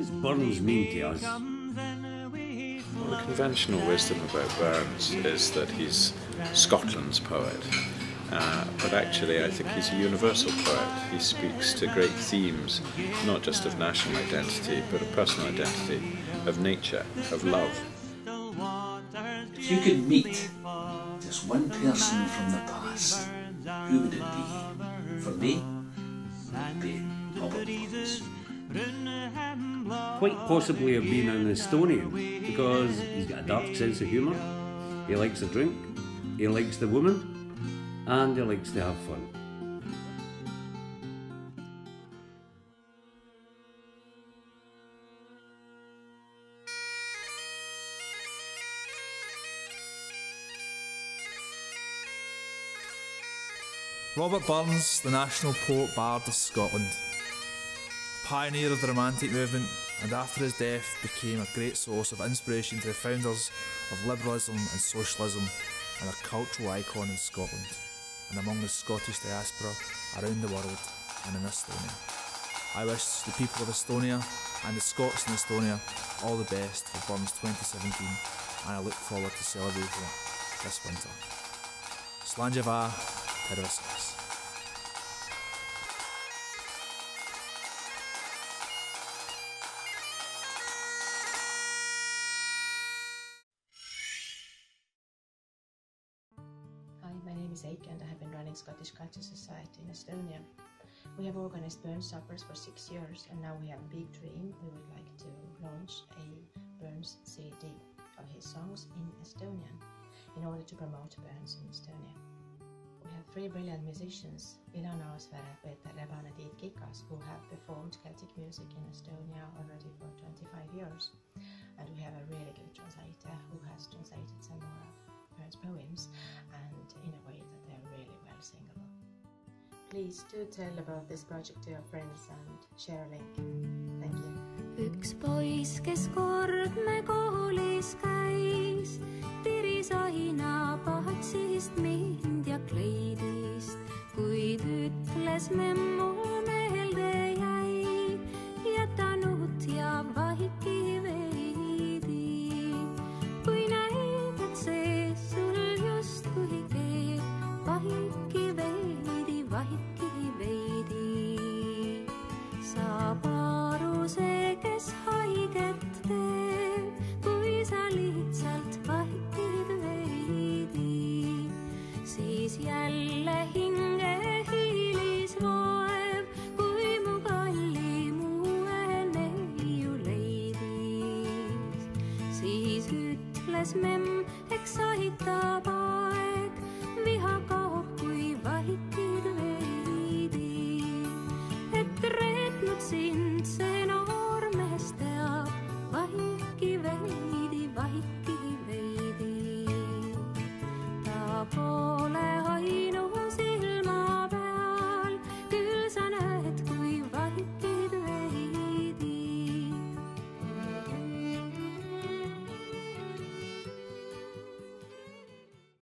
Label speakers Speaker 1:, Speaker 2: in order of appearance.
Speaker 1: does Burns mean to us?
Speaker 2: Well, the conventional wisdom about Burns is that he's Scotland's poet, but actually I think he's a universal poet. He speaks to great themes, not just of national identity, but of personal identity, of nature, of love.
Speaker 3: If you could meet just one person from the past, who would it be? For me, it would be Robert Burns.
Speaker 1: Quite possibly have been an Estonian, because he's got a dark sense of humour, he likes a drink, he likes the woman, and he likes to have fun.
Speaker 4: Robert Burns, the national poet bard of Scotland, pioneer of the Romantic movement, and after his death became a great source of inspiration to the founders of liberalism and socialism, and a cultural icon in Scotland and among the Scottish diaspora around the world and in Estonia. I wish the people of Estonia and the Scots in Estonia all the best for Burns 2017, and I look forward to celebrating it this winter. Slanjava, Tervisas.
Speaker 5: Hi, my name is Eike and I have been running Scottish Culture Society in Estonia. We have organized Burns suppers for 6 years, and now we have a big dream. We would like to launch a Burns CD of his songs in Estonian in order to promote Burns in Estonia. We have 3 brilliant musicians, Ilona Osvere, Peter Rebane, Tiit Kikas, who have performed Celtic music in Estonia already for 25 years. And we have a really good translator who has translated some more of Burns' poems, and in a way that they're really well singable. Please do tell about this project to your friends and share a link. Thank you.
Speaker 6: Üks poiss, kes kord me koolis käis, tiris aina patsist mind ja kleidist, kuid ütles me mul meelde jäi, jäta nut ja vaiki veidi, kui näid, et see sul justkui keeb, vaiki veidi, saab aru see, kes haiget teeb, kui sa lihtsalt vaikid veidi, siis jälle hinge hiilis loeb, kui mu kalli muue neiu leidis, siis ütles memm, eks aitab